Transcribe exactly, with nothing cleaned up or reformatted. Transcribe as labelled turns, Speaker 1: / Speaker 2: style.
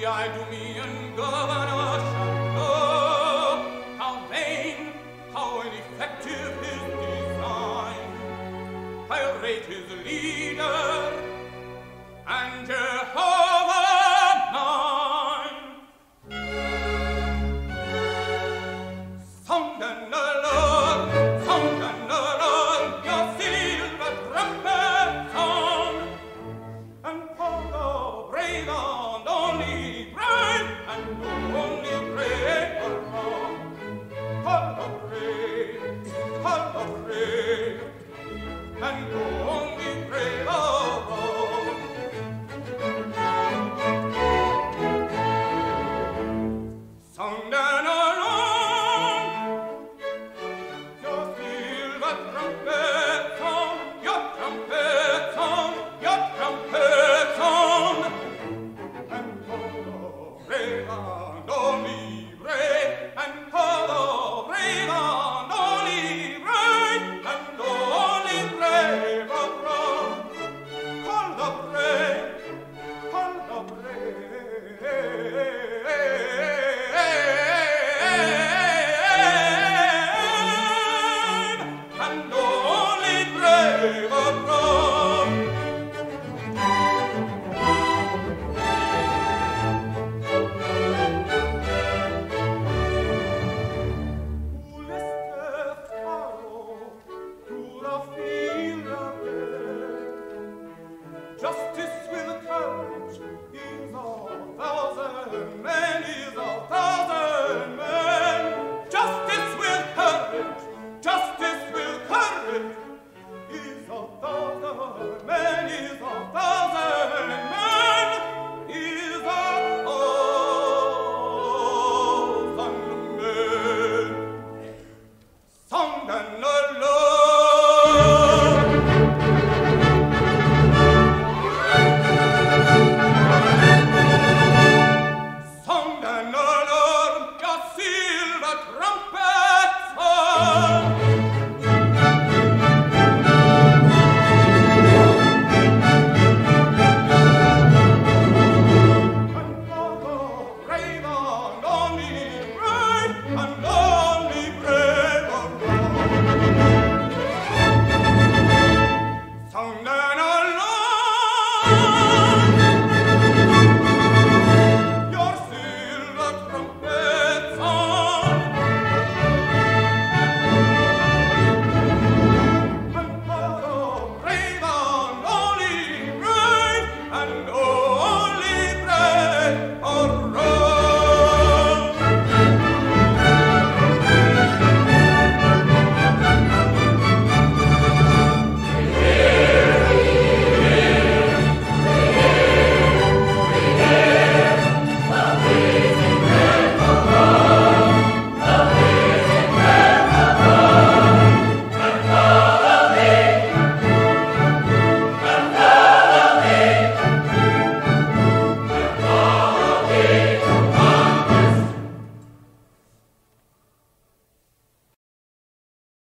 Speaker 1: Idumean governor shall know how vain, how ineffective his design. I'll rate his leader and Jehovah mine. Sound an alarm, sound an alarm, your silver trumpet sound, and for the brave and only brave, and only brave along. Call the brave, call the brave, and only brave along. Sound an alarm, your silver trumpet sound, your trumpet sound, your trumpet sound, and call the brave along.